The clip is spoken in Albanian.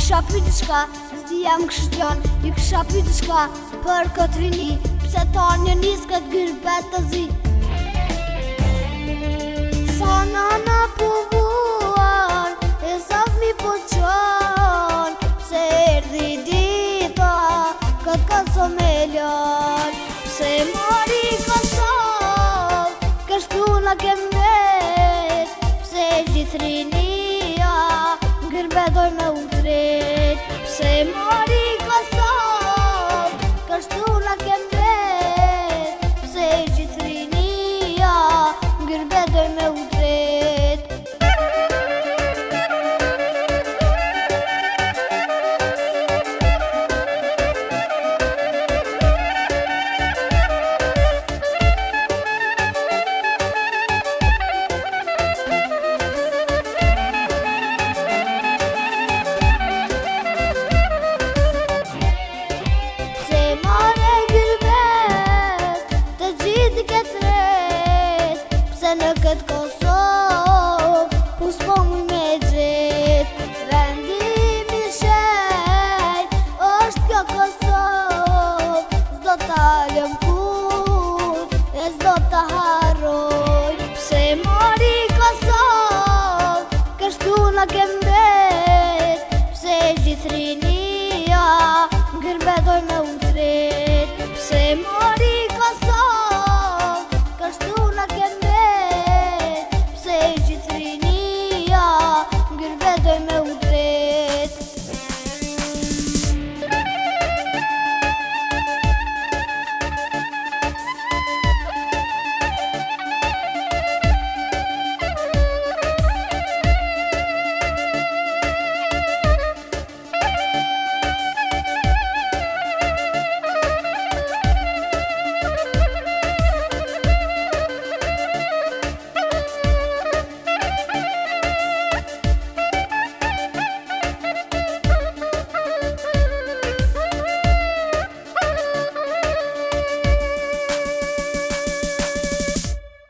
kisha pyet diçka, si jam kështjon, ju kisha pyet diçka për këtë rini, pse ta një nis këtë gërbet të zi. Sa nana po vuan, e sa fmi po qan, pse erdi dita, këtë kaso me ljan, pse mori kasal, kështu na kem vet, pse gjithë rinia, gërbetoj me utret, pse mori kasal, kështu na kem vet, pse gjithë rinia, gërbetoj me utret. Në këtë Kosovë, pu s'pomuj me gjet, vendi mi shejt, është kjo Kosovë, s'do t'a lëm kur, e s'do t'a harroj, pse mori Kosovë, kështu na kem vet, pse gjithë rinia, gërbetoj me